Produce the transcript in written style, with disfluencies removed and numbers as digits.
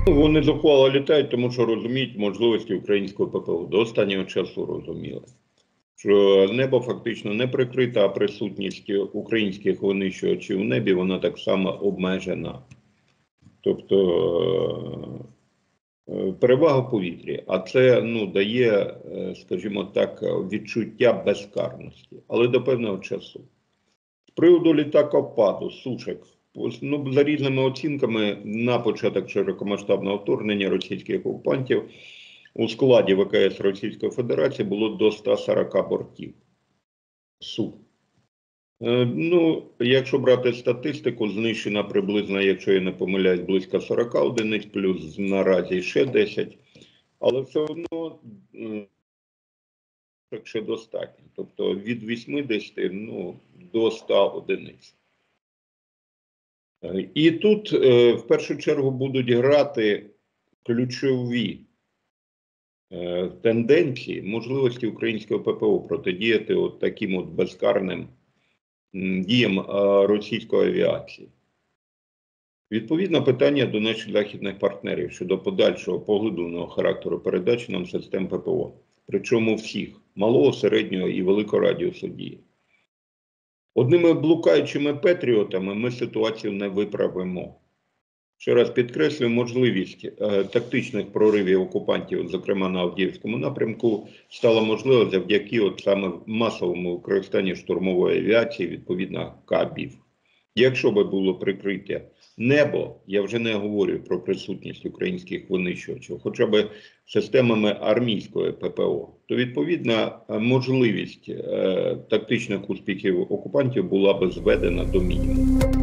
Вони зухвало літають, тому що розуміють можливості українського ППО. До останнього часу розуміли, що небо фактично не прикрите, а присутність українських винищувачів у небі, вона так само обмежена. Тобто перевага в повітрі, а це дає, скажімо так, відчуття безкарності, але до певного часу. З приводу літакопаду, сушок, за різними оцінками, на початок широкомасштабного вторгнення російських окупантів у складі ВКС Російської Федерації було до 140 бортів Су. Якщо брати статистику, знищено приблизно, якщо я не помиляюсь, близько 40 одиниць, плюс наразі ще 10, але все одно ще достатньо. Тобто від 80 до 100 одиниць. І тут в першу чергу будуть грати ключові тенденції, можливості українського ППО протидіяти таким безкарним діям російської авіації. Відповідно, питання до наших західних партнерів щодо подальшого поглибленого характеру передачі нам систем ППО. Причому всіх – малого, середнього і великого радіусу дії. Одними блукаючими патріотами ми ситуацію не виправимо. Ще раз підкреслюю, можливість тактичних проривів окупантів, зокрема на Авдіївському напрямку, стала можлива завдяки саме масовому використанню штурмової авіації, відповідно, кабів. Якщо би було прикриття небо, я вже не говорю про присутність українських винищувачів, хоча б системами армійської ППО, то відповідно можливість тактичних успіхів окупантів була б зведена до мінімуму.